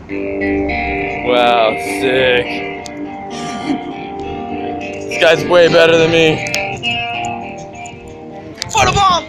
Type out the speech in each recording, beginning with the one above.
Wow, sick. This guy's way better than me. Photobomb!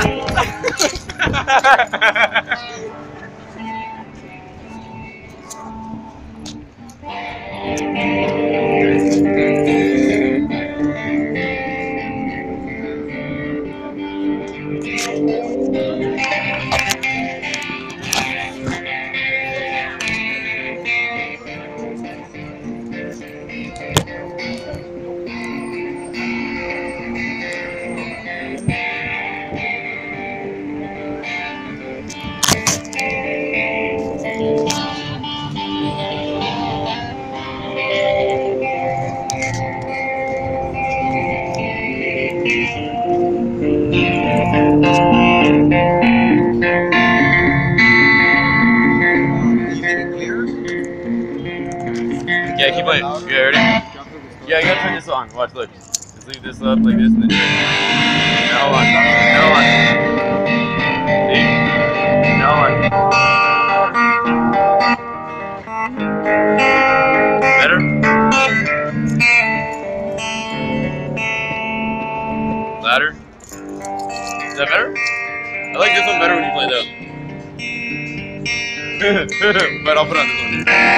Yeah, keep playing. Yeah, ready? Yeah, you gotta turn this on. Watch, look. Just leave this up like this and then turn it. Now on. Now on. See? Now on. Better? Louder? Is that better? I like this one better when you play that. But I'll put on this one.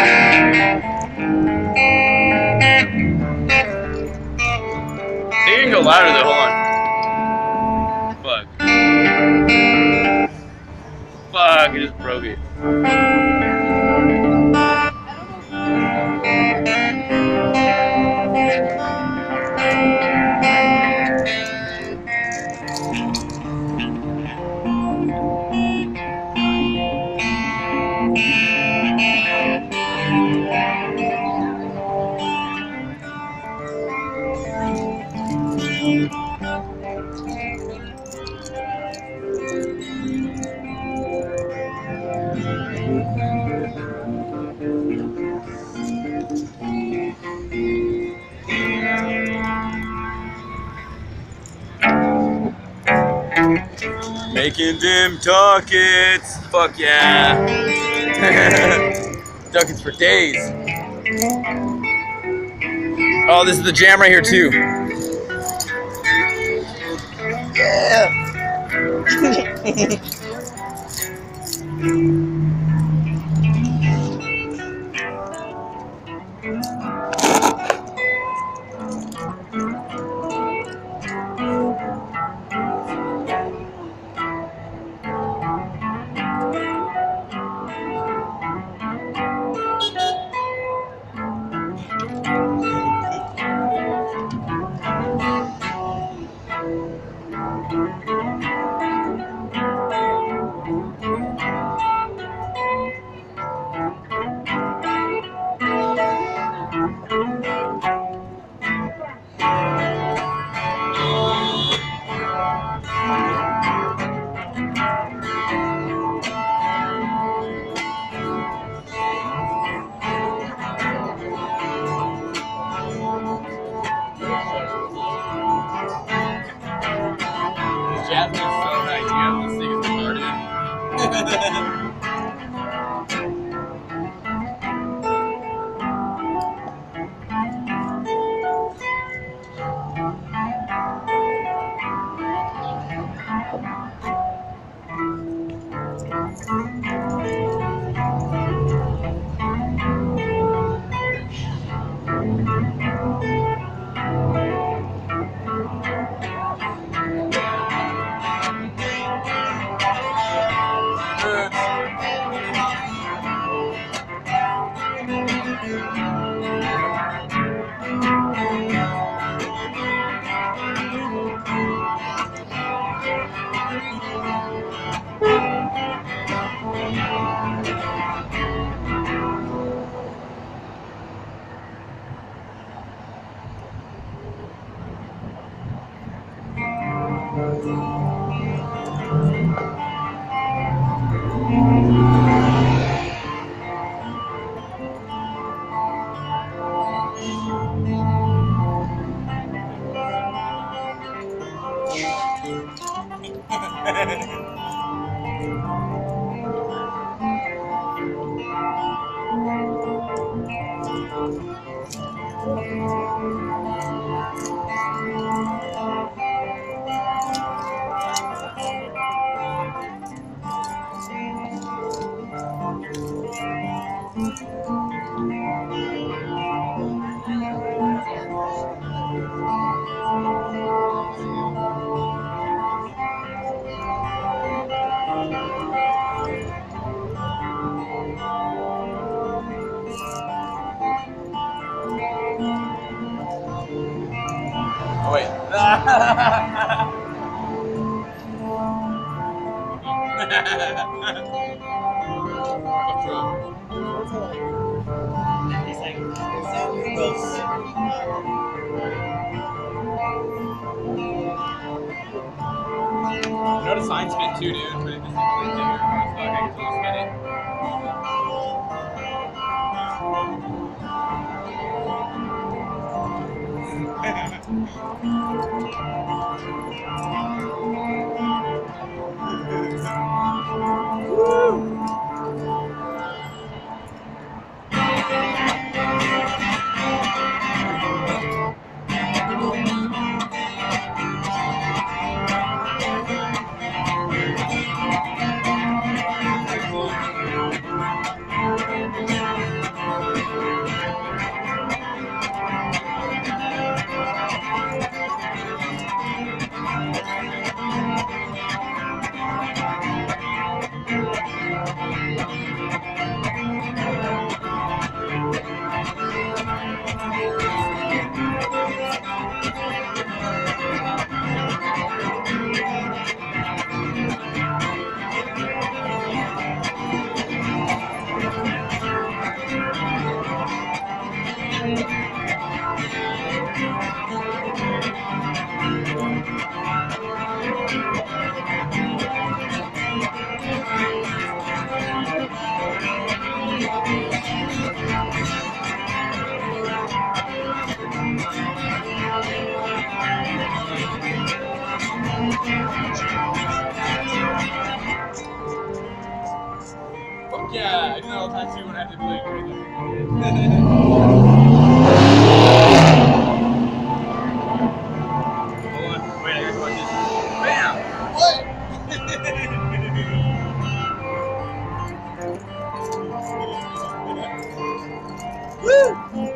See, you can go louder though, hold on. Fuck. Fuck, I just broke it. Making dim duckets. Fuck yeah. Duckets for days. Oh, this is the jam right here too. Yeah. Jasmine's so nice. You have to sing as retarded. Oh, wait. He's like, San Lugos. You know how to sign spin too, dude? But it just like bigger. It's not like I can totally spin it. Fuck yeah, I do that all the time too when I have to play with them. Hold on, wait, I gotta watch this. Bam! What? Woo!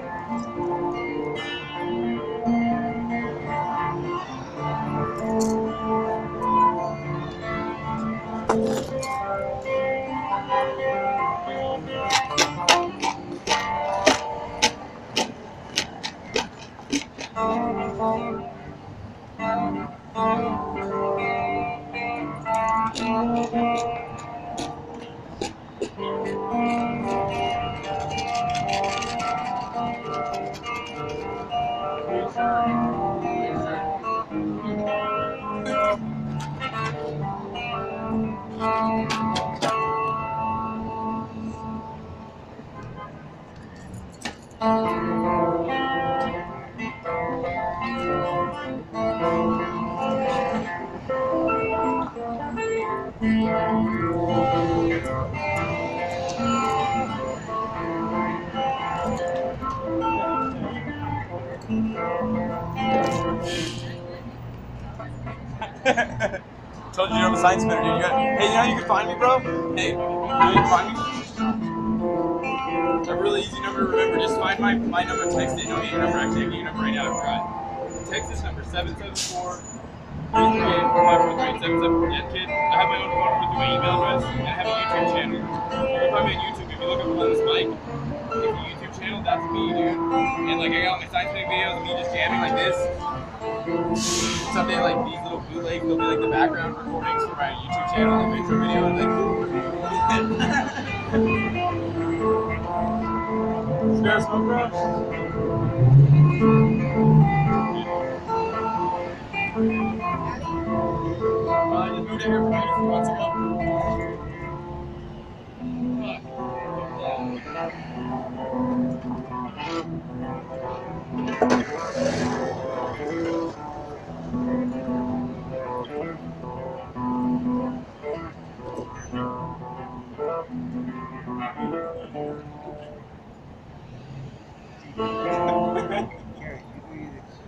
Told you I'm a science spinner, dude. Hey, you know how you can find me, bro? Hey, you know you can find me? A really easy number to remember. Just find my number, text it. Don't get your number, actually. I'll get your number right now. I forgot. Text this number, 774-338-4543-77. Yeah, kid. I have my own phone number through my email address, and I have a YouTube channel. You can find me on YouTube. If you look up Linus Mike, if your YouTube channel, that's me, dude. And like, I got all my science spinning videos of me just jamming like this. Someday, like these little bootlegs, they'll be like the background recordings for my YouTube channel, like intro video, and like. Spare smoke, bro? I just moved in here from 2 months ago.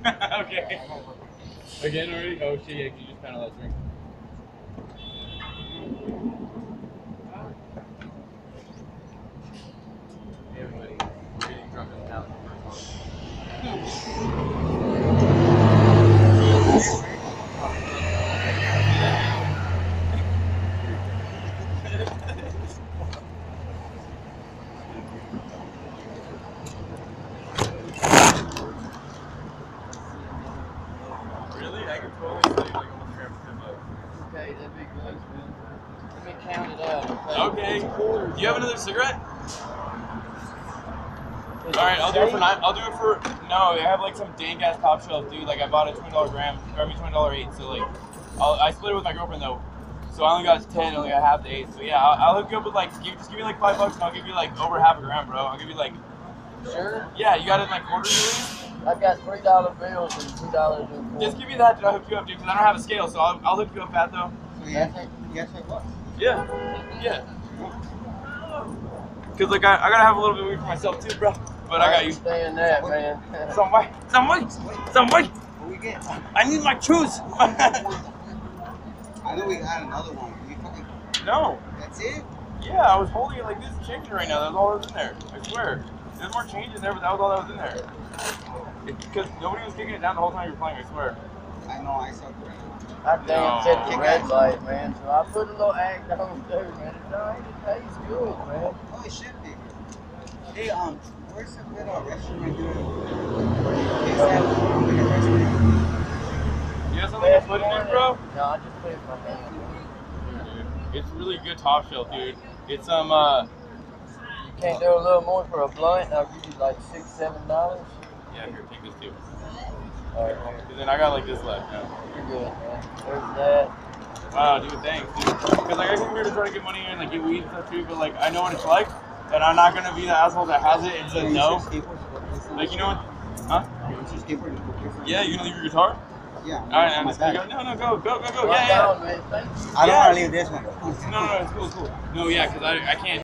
Okay. Again already? Oh shit, yeah, you just kind of let drink. Hey everybody, we're getting drunk in the town. Really? I could totally sell you like almost a gram for $10. Okay, that'd be good, man. Let me count it out. Okay. Do you have another cigarette? Alright, I'll do it for nine. I'll do it for no. I have like some dank ass top shelf, dude. Like I bought a $20 gram, or I mean $20 eight. So like, I split it with my girlfriend though. So I only got 10, only got half the 8. So yeah, I'll hook you up with like, just give me like $5 and I'll give you like over half a gram, bro. I'll give you like. Sure. Yeah, you got it in like quarters at least? I've got $3 bills and $2 in quarters. Just give me that, dude. I'll hook you up, dude. Because I don't have a scale, so I'll hook you up fat though. So yes, like what? Yeah. Yeah. Because like I gotta have a little bit of weed for myself too, bro. But I got you. Understand that, man. Some way. What we get? I need my shoes. I know we got another one. We fucking. No. That's it? Yeah, I was holding it like this, changing right now. That's all that was in there. I swear. There's more change in there, but that was all that was in there. Because nobody was kicking it down the whole time you were playing, I swear. I know, I saw it. I damn No. set the red light, man. So I put a little act on too, man. It tastes good, man. Oh, it should be. Hey, where's the little restaurant here? You have something to put it in, bro? No, I just put it in my hand. Dude, it's really good top shelf, dude. It's You can't do a little more for a blunt? I'll give you like $6, $7. yeah, here, take this too. All right, Cause then I got like this left now. you're good, man. There's that. Wow, dude, thanks, dude. Because like I came here to try to get money and like get weed and stuff too, but like I know what it's like, and I'm not gonna be the asshole that has it and says no. Like you know what? Huh? Yeah, you gonna leave your guitar? Yeah. All right, I'm just gonna go. No, go. Calm Yeah. down, man. Thank you. I don't want to leave this one. No, it's cool. No, yeah, because I can't.